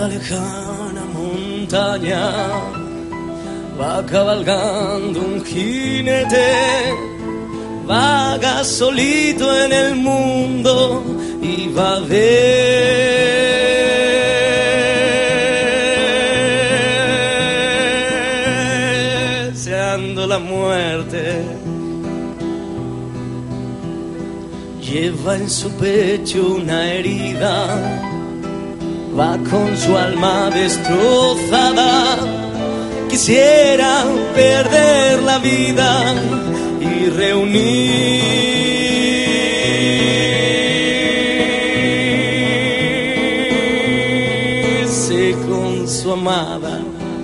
la lejana montaña va cabalgando un jinete, vaga solito en el mundo y va a ver deseando la muerte. Lleva en su pecho una herida, va con su alma destrozada. Quisiera perder la vida y reunirse con su amada.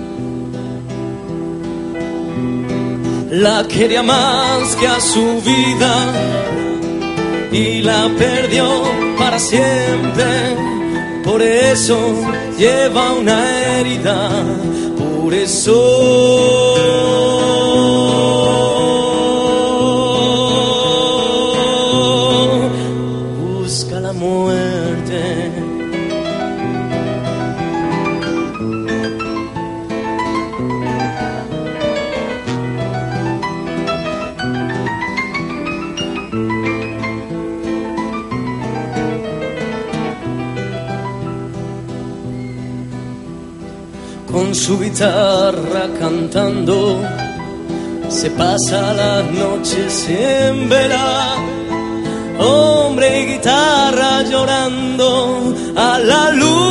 La quería más que a su vida y la perdió para siempre. Por eso lleva una herida, por eso busca la muerte. Con su guitarra cantando, se pasa las noches en vela. Hombre y guitarra llorando a la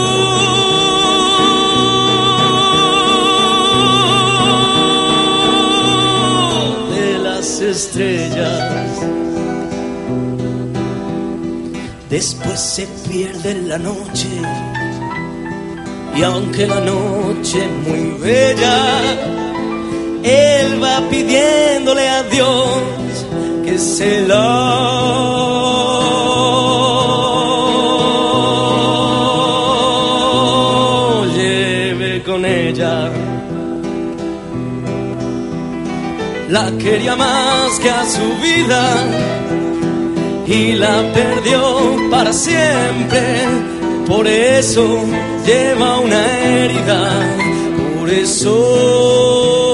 luz de las estrellas. Después se pierde en la noche, y aunque la noche es muy bella, él va pidiéndole a Dios que se la lleve con ella. La quería más que a su vida y la perdió para siempre. Por eso lleva una herida, por eso